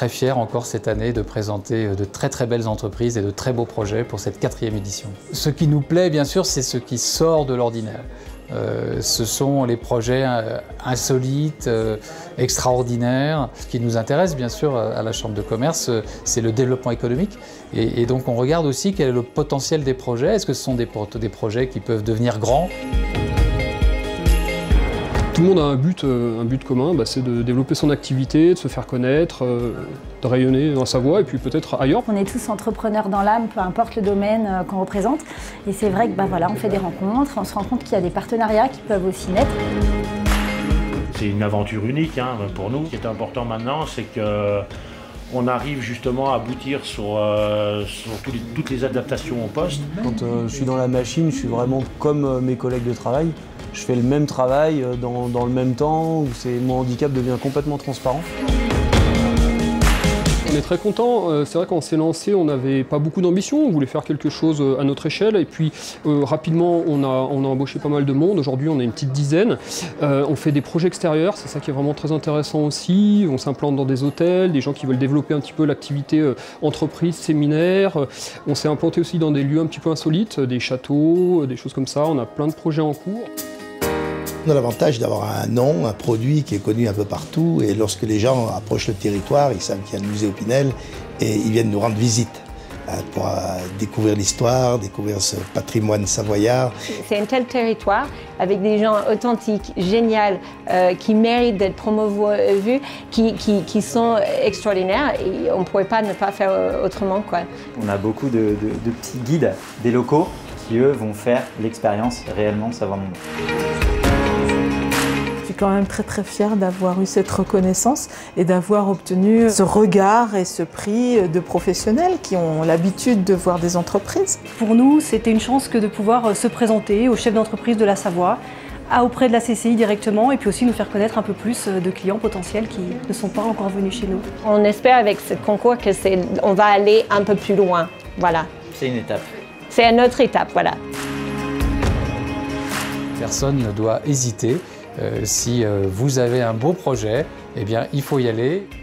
très fier encore cette année de présenter de très belles entreprises et de très beaux projets pour cette 4e édition. Ce qui nous plaît bien sûr, c'est ce qui sort de l'ordinaire. Ce sont les projets insolites, extraordinaires. Ce qui nous intéresse bien sûr à la Chambre de commerce, c'est le développement économique. Et donc on regarde aussi quel est le potentiel des projets. Est-ce que ce sont des projets qui peuvent devenir grands? Tout le monde a un but commun, c'est de développer son activité, de se faire connaître, de rayonner dans sa voie et puis peut-être ailleurs. On est tous entrepreneurs dans l'âme, peu importe le domaine qu'on représente. Et c'est vrai que on fait des rencontres, on se rend compte qu'il y a des partenariats qui peuvent aussi naître. C'est une aventure unique pour nous. Ce qui est important maintenant, c'est qu'on arrive justement à aboutir sur toutes les adaptations au poste. Quand je suis dans la machine, je suis vraiment comme mes collègues de travail. Je fais le même travail dans le même temps, où mon handicap devient complètement transparent. On est très content. C'est vrai qu'on s'est lancé, on n'avait pas beaucoup d'ambition, on voulait faire quelque chose à notre échelle et puis rapidement on a embauché pas mal de monde. Aujourd'hui on est une petite dizaine. On fait des projets extérieurs, c'est ça qui est vraiment très intéressant aussi. On s'implante dans des hôtels, des gens qui veulent développer un petit peu l'activité entreprise, séminaire. On s'est implanté aussi dans des lieux un petit peu insolites, des châteaux, des choses comme ça. On a plein de projets en cours. On a l'avantage d'avoir un nom, un produit qui est connu un peu partout et lorsque les gens approchent le territoire, ils savent qu'il y a le musée Opinel et ils viennent nous rendre visite pour découvrir l'histoire, découvrir ce patrimoine savoyard. C'est un tel territoire avec des gens authentiques, géniaux, qui méritent d'être promouvus, qui sont extraordinaires et on ne pourrait pas ne pas faire autrement, quoi. On a beaucoup de petits guides des locaux qui eux vont faire l'expérience réellement Savoie Monde. Je suis quand même très fière d'avoir eu cette reconnaissance et d'avoir obtenu ce regard et ce prix de professionnels qui ont l'habitude de voir des entreprises. Pour nous, c'était une chance que de pouvoir se présenter aux chefs d'entreprise de la Savoie, auprès de la CCI directement et puis aussi nous faire connaître un peu plus de clients potentiels qui ne sont pas encore venus chez nous. On espère avec ce concours qu'on va aller un peu plus loin. Voilà. C'est une étape. C'est une autre étape, voilà. Personne ne doit hésiter. Si vous avez un beau projet, eh bien, il faut y aller.